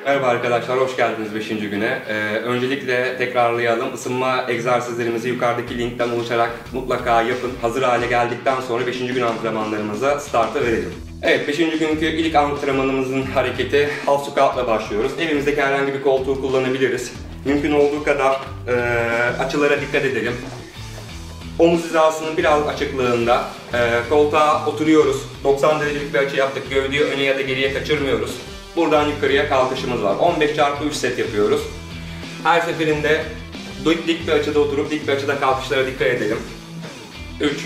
Merhaba arkadaşlar, hoş geldiniz 5. güne. Öncelikle tekrarlayalım. Isınma egzersizlerimizi yukarıdaki linkten oluşarak mutlaka yapın. Hazır hale geldikten sonra 5. gün antrenmanlarımıza startı verelim. Evet, 5. günkü ilk antrenmanımızın hareketi half squat'la başlıyoruz. Evimizdeki herhangi bir koltuğu kullanabiliriz. Mümkün olduğu kadar açılara dikkat edelim. Omuz hizasının biraz açıklığında koltuğa oturuyoruz. 90 derecelik bir açı yaptık. Gövdeyi öne ya da geriye kaçırmıyoruz. Buradan yukarıya kalkışımız var. 15x3 set yapıyoruz. Her seferinde dik bir açıda oturup dik bir açıda kalkışlara dikkat edelim. 3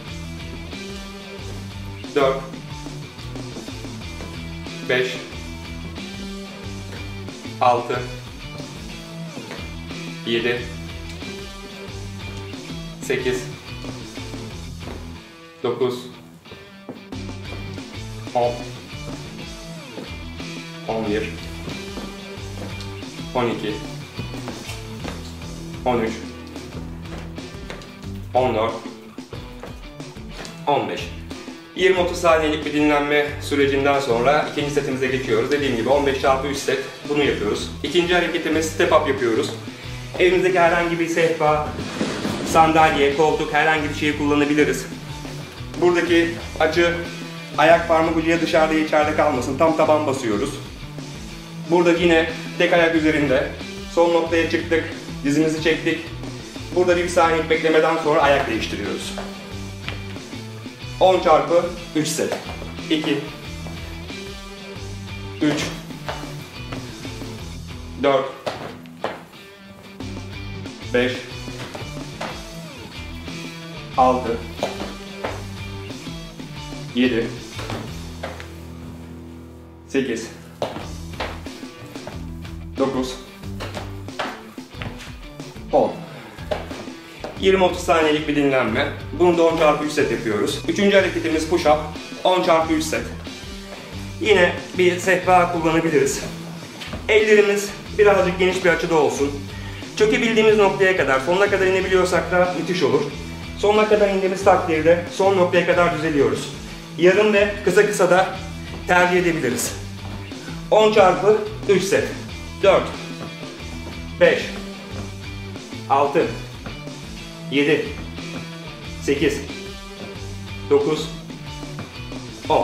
4 5 6 7 8 9 10 11 12 13 14 15 20-30 saniyelik bir dinlenme sürecinden sonra ikinci setimize geçiyoruz. Dediğim gibi 15x3 set bunu yapıyoruz. İkinci hareketimiz step up yapıyoruz. Evimizdeki herhangi bir sehpa, sandalye, koltuk herhangi bir şeyi kullanabiliriz. Buradaki açı ayak parmak ucuya dışarıda içeride kalmasın. Tam taban basıyoruz. Burada yine tek ayak üzerinde. Son noktaya çıktık. Dizimizi çektik. Burada bir saniye beklemeden sonra ayak değiştiriyoruz. 10x3 set. 2 3 4 5 6 7 8 9 10 20-30 saniyelik bir dinlenme. Bunu da 10x3 set yapıyoruz. Üçüncü hareketimiz push up. 10x3 set. Yine bir sehpa kullanabiliriz. Ellerimiz birazcık geniş bir açıda olsun. Çökebildiğimiz noktaya kadar, sonuna kadar inebiliyorsak da müthiş olur. Sonuna kadar indiğimiz takdirde son noktaya kadar düzeliyoruz. Yarım ve kısa da tercih edebiliriz. 10x3 set. 4 5 6 7 8 9 10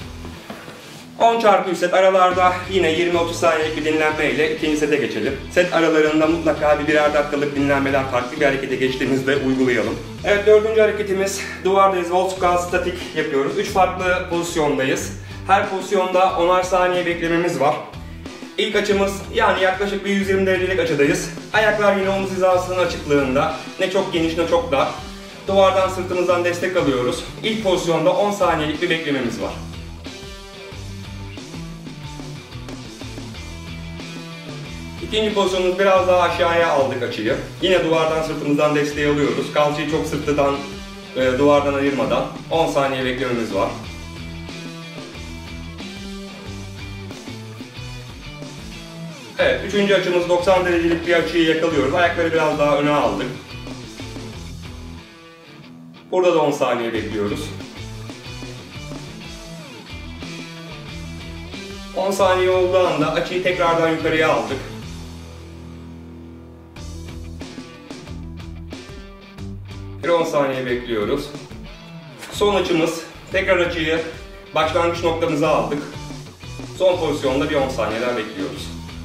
10x3 set aralarda yine 20-30 saniyelik bir dinlenme ile ikinci sete geçelim. Set aralarında mutlaka birer dakikalık dinlenmeden farklı bir harekete geçtiğimizde uygulayalım. Evet, dördüncü hareketimiz duvardayız. Wall squat statik yapıyoruz. 3 farklı pozisyondayız. Her pozisyonda 10'ar saniye beklememiz var. İlk açımız yani yaklaşık bir 120 derecelik açıdayız. Ayaklar yine omuz hizasının açıklığında. Ne çok geniş ne çok dar. Duvardan sırtımızdan destek alıyoruz. İlk pozisyonda 10 saniyelik bir beklememiz var. İkinci pozisyonumuz biraz daha aşağıya aldık açıyı. Yine duvardan sırtımızdan desteği alıyoruz. Kalçayı çok sırttan duvardan ayırmadan 10 saniye beklememiz var. Evet, üçüncü açımız 90 derecelik bir açıyı yakalıyoruz. Ayakları biraz daha öne aldık. Burada da 10 saniye bekliyoruz. 10 saniye olduğu anda açıyı tekrardan yukarıya aldık. Bir 10 saniye bekliyoruz. Son açımız, tekrar açıyı başlangıç noktamıza aldık. Son pozisyonda bir 10 saniye daha bekliyoruz.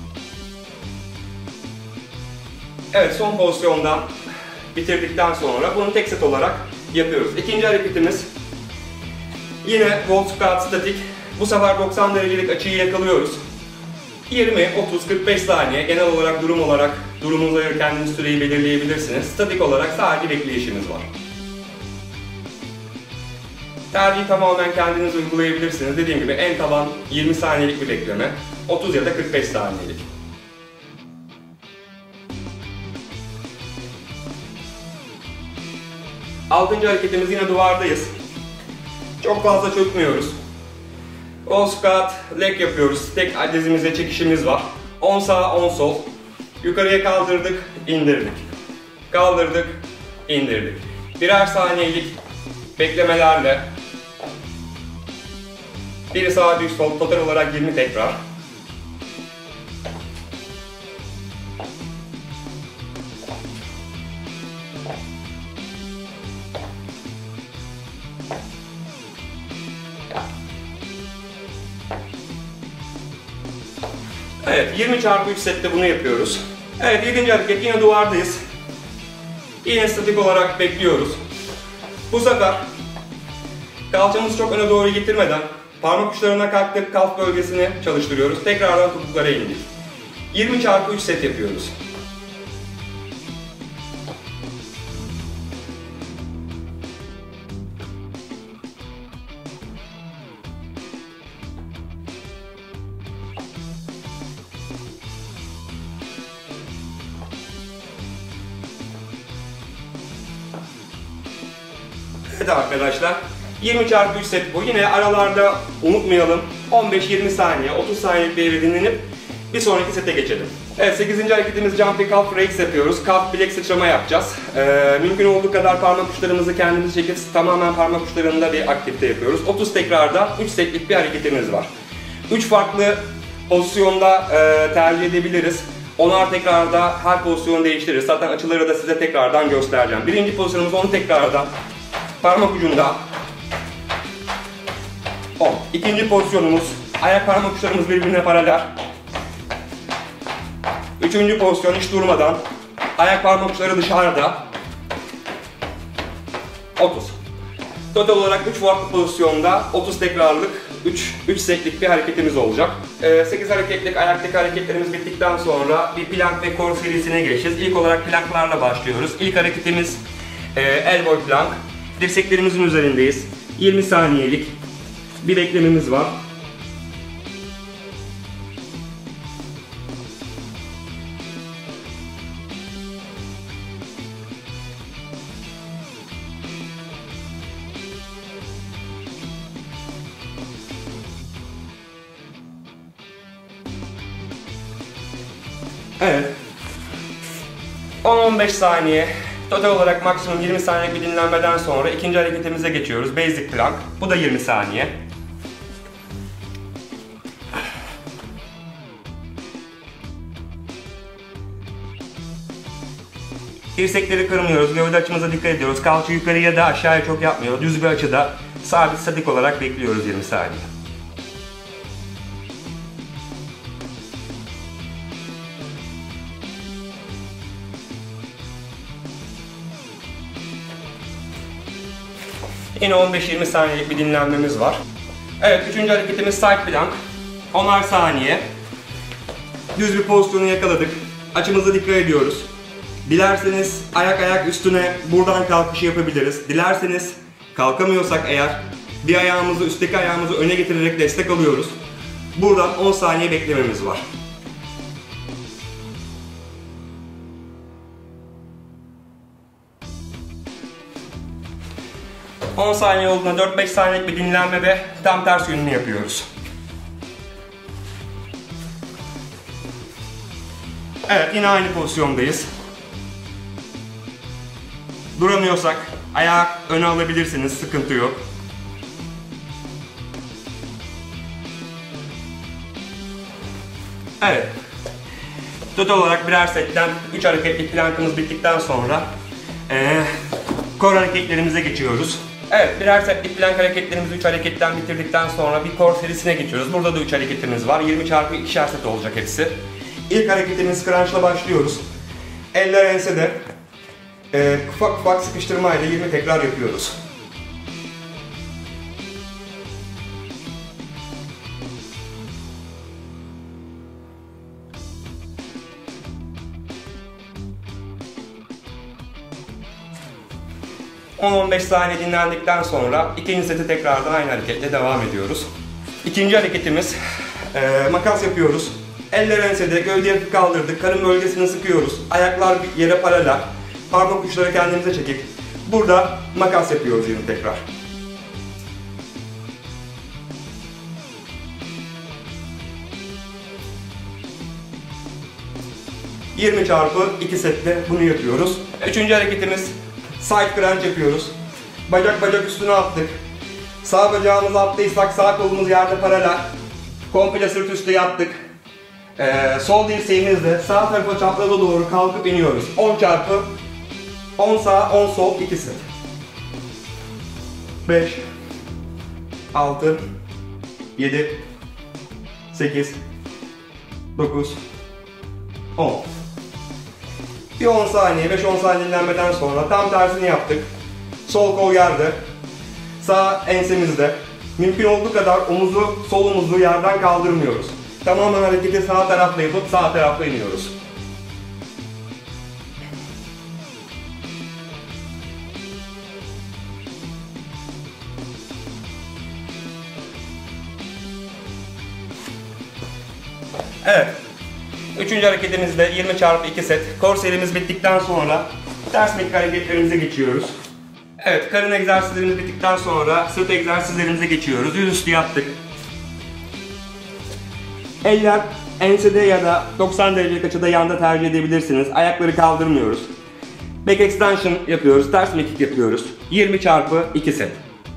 Evet, son pozisyonda bitirdikten sonra bunu tek set olarak yapıyoruz. İkinci hareketimiz yine wall squat statik. Bu sefer 90 derecelik açıyı yakalıyoruz. 20, 30, 45 saniye genel olarak durumunuza göre kendiniz süreyi belirleyebilirsiniz. Statik olarak sadece bekleyişimiz var. Tercihi tamamen kendiniz uygulayabilirsiniz. Dediğim gibi en taban 20 saniyelik bir bekleme, 30 ya da 45 saniyelik. Altıncı hareketimiz yine duvardayız. Çok fazla çökmüyoruz. Wall squat leg yapıyoruz. Tek dizimize çekişimiz var. 10 sağ 10 sol. Yukarıya kaldırdık, indirdik. Kaldırdık, indirdik. Birer saniyelik beklemelerle biri sağ bir sol total olarak 20 tekrar. Evet, 20 çarpı 3 sette bunu yapıyoruz. Evet, 7. hareket yine duvardayız. Yine statik olarak bekliyoruz. Bu sefer kalçamızı çok öne doğru getirmeden parmak uçlarına kalktık, kalf bölgesini çalıştırıyoruz. Tekrardan topuklara indik. 20 çarpı 3 set yapıyoruz. Evet arkadaşlar, 20 çarpı 3 set bu. Yine aralarda unutmayalım, 15-20 saniye, 30 saniyelik bir yere dinlenip bir sonraki sete geçelim. Evet, 8. hareketimiz Jumping Calf Raise yapıyoruz. Kalf bilek sıçrama yapacağız. Mümkün olduğu kadar parmak uçlarımızı kendimiz çekip tamamen parmak uçlarında bir aktivite yapıyoruz. 30 tekrarda 3 setlik bir hareketimiz var. 3 farklı pozisyonda tercih edebiliriz. 10'ar tekrarda her pozisyonu değiştiririz. Zaten açıları da size tekrardan göstereceğim. Birinci pozisyonumuz 10 tekrarda parmak ucunda 10. İkinci pozisyonumuz ayak parmak uçlarımız birbirine paralel. Üçüncü pozisyon hiç durmadan ayak parmak uçları dışarıda 30. Total olarak 3 farklı pozisyonda 30 tekrarlık 3 setlik bir hareketimiz olacak. 8 hareketlik ayaktaki hareketlerimiz bittikten sonra bir plank ve core serisine geçeceğiz. İlk olarak planklarla başlıyoruz. İlk hareketimiz elbow plank. Dirseklerimizin üzerindeyiz. 20 saniyelik bir beklememiz var. Evet. 10-15 saniye. Total olarak maksimum 20 saniyelik bir dinlenmeden sonra ikinci hareketimize geçiyoruz. Basic plank. Bu da 20 saniye. Dirsekleri kırmıyoruz. Gövde açımıza dikkat ediyoruz. Kalça yukarıya da aşağıya çok yapmıyor. Düz bir açıda sabit statik olarak bekliyoruz 20 saniye. Yine 15-20 saniyelik bir dinlenmemiz var. Evet, üçüncü hareketimiz side plank. 10'ar saniye. Düz bir pozisyonu yakaladık. Açımıza dikkat ediyoruz. Dilerseniz ayak üstüne buradan kalkışı yapabiliriz. Dilerseniz kalkamıyorsak eğer bir ayağımızı üstteki ayağımızı öne getirerek destek alıyoruz. Buradan 10 saniye beklememiz var. ...10 saniye olduğunda 4-5 saniyelik bir dinlenme ve tam ters yönünü yapıyoruz. Evet, yine aynı pozisyondayız. Duramıyorsak ayağı öne alabilirsiniz, sıkıntı yok. Evet. Total olarak birer setten 3 hareketlik plankımız bittikten sonra core hareketlerimize geçiyoruz. Evet, birer setlik plank hareketlerimizi 3 hareketten bitirdikten sonra bir core serisine geçiyoruz. Burada da 3 hareketimiz var. 20 çarpı 2'şer set olacak hepsi. İlk hareketimiz crunch'la başlıyoruz. Eller ensede. Ufak ufak sıkıştırmayla 20 tekrar yapıyoruz. ...10-15 saniye dinlendikten sonra ikinci seti tekrardan aynı hareketle devam ediyoruz. İkinci hareketimiz makas yapıyoruz. Eller ensede, gövdeyi hafif kaldırdık, karın bölgesini sıkıyoruz. Ayaklar yere paralel. Parmak uçları kendimize çekip burada makas yapıyoruz 20 tekrar. ...20 çarpı 2 setle bunu yapıyoruz. Üçüncü hareketimiz side crunch yapıyoruz. Bacak üstüne attık. Sağ bacağımızı attıysak sağ kolumuz yerde paralel. Komple sırt üstü yattık. Sol dirseğimizle sağ tarafa çapraza doğru kalkıp iniyoruz. 10 çarpı 10 sağ 10 sol 2 set. 5 6 7 8 9, 10. Bir 10 saniye, 5-10 saniye dinlenmeden sonra tam tersini yaptık. Sol kol yerde, sağ ensemizde. Mümkün olduğu kadar sol omuzu yerden kaldırmıyoruz. Tamamen hareketi sağ tarafla yapıp sağ tarafla iniyoruz. Evet. Üçüncü hareketimizde 20x2 set. Core serimiz bittikten sonra ters mekik hareketlerimize geçiyoruz. Evet, karın egzersizlerimiz bittikten sonra sırt egzersizlerimize geçiyoruz. Yüzüstü yattık. Eller ensede ya da 90 derecelik açıda yanda tercih edebilirsiniz. Ayakları kaldırmıyoruz. Back extension yapıyoruz. Ters mekik yapıyoruz. 20x2 set.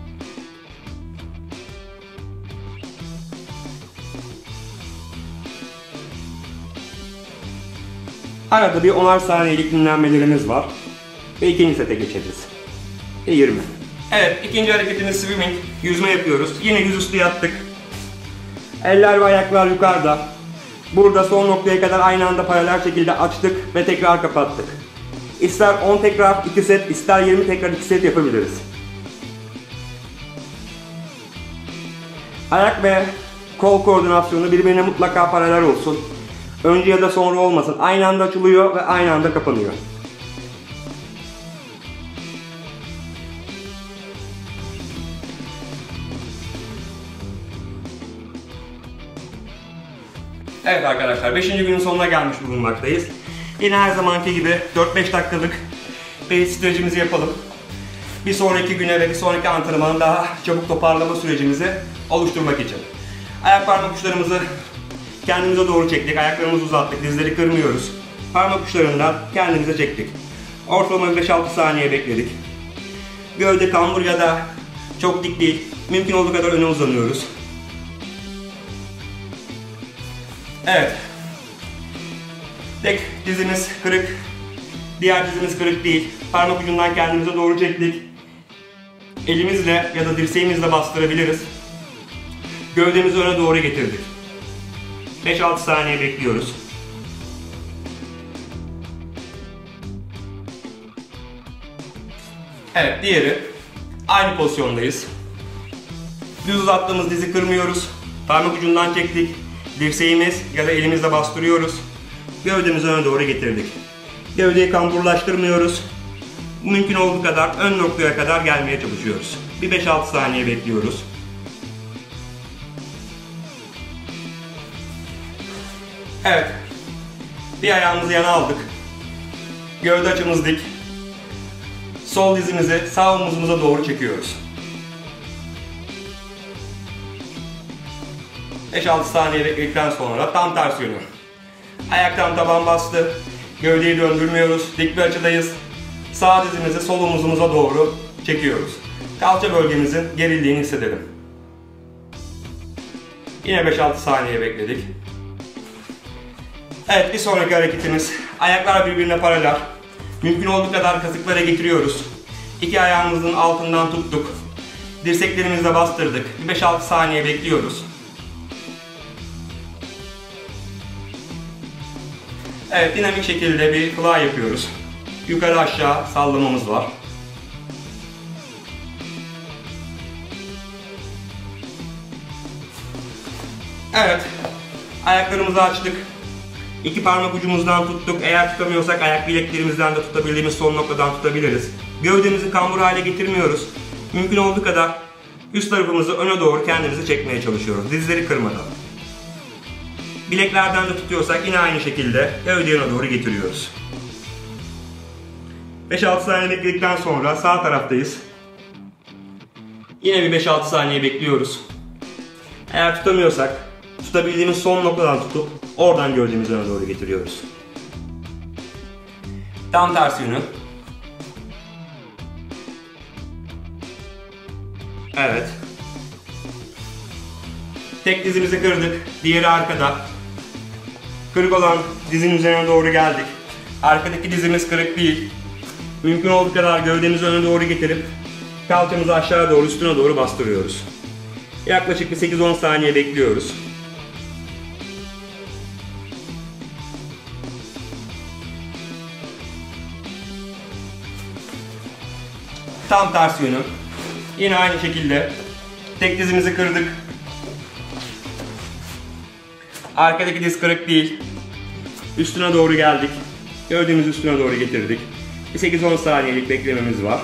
Arada bir 10'ar saniyelik dinlenmelerimiz var. Ve ikinci sete geçeceğiz. 20. Evet, ikinci hareketimiz swimming. Yüzme yapıyoruz. Yine yüzüstü yattık. Eller ve ayaklar yukarıda. Burada son noktaya kadar aynı anda paralel şekilde açtık ve tekrar kapattık. İster 10 tekrar 2 set, ister 20 tekrar 2 set yapabiliriz. Ayak ve kol koordinasyonu birbirine mutlaka paralel olsun. Önce ya da sonra olmasın. Aynı anda açılıyor ve aynı anda kapanıyor. Evet arkadaşlar, 5. günün sonuna gelmiş bulunmaktayız. Yine her zamanki gibi 4-5 dakikalık bir stretchimizi yapalım. Bir sonraki güne ve bir sonraki antrenmanı daha çabuk toparlama sürecimizi oluşturmak için. Ayak parmak uçlarımızı kendimize doğru çektik, ayaklarımızı uzattık, dizleri kırmıyoruz. Parmak uçlarından kendimize çektik. Ortalama 5-6 saniye bekledik. Gövde kambur ya da çok dik değil, mümkün olduğu kadar öne uzanıyoruz. Evet. Tek dizimiz kırık, diğer dizimiz kırık değil. Parmak ucundan kendimize doğru çektik. Elimizle ya da dirseğimizle bastırabiliriz. Gövdemizi öne doğru getirdik. 5-6 saniye bekliyoruz. Evet, diğeri. Aynı pozisyondayız. Düz uzattığımız dizi kırmıyoruz. Parmak ucundan çektik. Dirseğimiz ya da elimizle bastırıyoruz. Gövdemizi öne doğru getirdik. Gövdeyi kamburlaştırmıyoruz. Mümkün olduğu kadar ön noktaya kadar gelmeye çalışıyoruz. Bir 5-6 saniye bekliyoruz. Evet. Bir ayağımızı yana aldık. Gövde açımız dik. Sol dizimizi sağ omuzumuza doğru çekiyoruz. 5-6 saniye bekledikten sonra tam ters yönü. Ayaktan taban bastı. Gövdeyi döndürmüyoruz. Dik bir açıdayız. Sağ dizimizi sol omuzumuza doğru çekiyoruz. Kalça bölgemizin gerildiğini hissedelim. Yine 5-6 saniye bekledik. Evet, bir sonraki hareketimiz. Ayaklar birbirine paralel. Mümkün olduğu kadar kasıklara getiriyoruz. İki ayağımızın altından tuttuk. Dirseklerimizle bastırdık. Bir 5-6 saniye bekliyoruz. Evet, dinamik şekilde bir fly yapıyoruz. Yukarı aşağı sallamamız var. Evet, ayaklarımızı açtık. İki parmak ucumuzdan tuttuk. Eğer tutamıyorsak ayak bileklerimizden de tutabildiğimiz son noktadan tutabiliriz. Gövdemizi kambur hale getirmiyoruz. Mümkün olduğu kadar üst tarafımızı öne doğru kendimizi çekmeye çalışıyoruz. Dizleri kırmadan. Bileklerden de tutuyorsak yine aynı şekilde gövdeyi öne doğru getiriyoruz. 5-6 saniye bekledikten sonra sağ taraftayız. Yine bir 5-6 saniye bekliyoruz. Eğer tutamıyorsak tutabildiğimiz son noktadan tutup oradan gövdemizi öne doğru getiriyoruz. Tam tersi yönü. Evet. Tek dizimizi kırdık. Diğeri arkada. Kırık olan dizin üzerine doğru geldik. Arkadaki dizimiz kırık değil. Mümkün olduğu kadar gövdemizi öne doğru getirip kalçamızı aşağı doğru, üstüne doğru bastırıyoruz. Yaklaşık bir 8-10 saniye bekliyoruz. Tam ters yönü. Yine aynı şekilde tek dizimizi kırdık. Arkadaki diz kırık değil. Üstüne doğru geldik. Gördüğümüz üstüne doğru getirdik. Bir 8-10 saniyelik beklememiz var.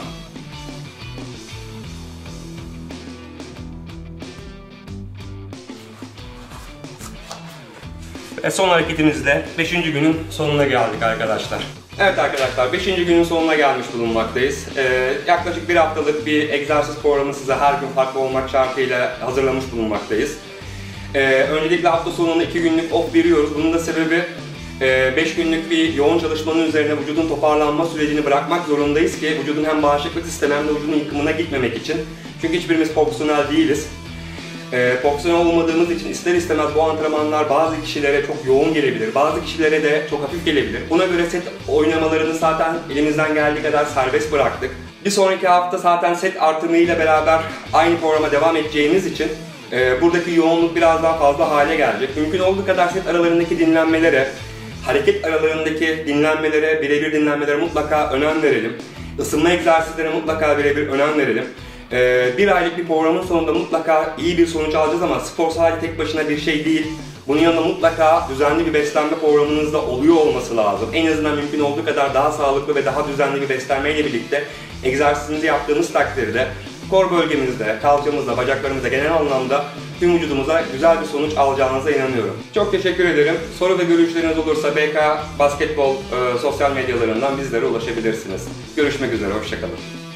Ve son hareketimizle 5. günün sonuna geldik arkadaşlar. Evet arkadaşlar, 5. günün sonuna gelmiş bulunmaktayız. Yaklaşık bir haftalık bir egzersiz programı size her gün farklı olmak şartıyla hazırlamış bulunmaktayız. Öncelikle hafta sonuna 2 günlük off veriyoruz. Bunun da sebebi 5 günlük bir yoğun çalışmanın üzerine vücudun toparlanma sürecini bırakmak zorundayız ki vücudun hem bağışıklık sistemi hem de vücudun yıkımına gitmemek için. Çünkü hiçbirimiz profesyonel değiliz. Profesyonel olmadığımız için ister istemez bu antrenmanlar bazı kişilere çok yoğun gelebilir, bazı kişilere de çok hafif gelebilir. Buna göre set oynamalarını zaten elimizden geldiği kadar serbest bıraktık. Bir sonraki hafta zaten set artırımıyla beraber aynı programa devam edeceğimiz için buradaki yoğunluk biraz daha fazla hale gelecek. Mümkün olduğu kadar set aralarındaki dinlenmelere, hareket aralarındaki dinlenmelere, birebir dinlenmelere mutlaka önem verelim. Isınma egzersizlerine mutlaka birebir önem verelim. Bir aylık bir programın sonunda mutlaka iyi bir sonuç alacağız ama spor sadece tek başına bir şey değil. Bunun yanında mutlaka düzenli bir beslenme programınız da oluyor olması lazım. En azından mümkün olduğu kadar daha sağlıklı ve daha düzenli bir beslenmeyle birlikte egzersizinizi yaptığınız takdirde kor bölgemizde, kalçamızda, bacaklarımızda genel anlamda tüm vücudumuza güzel bir sonuç alacağınıza inanıyorum. Çok teşekkür ederim. Soru ve görüşleriniz olursa BK Basketbol sosyal medyalarından bizlere ulaşabilirsiniz. Görüşmek üzere, hoşça kalın.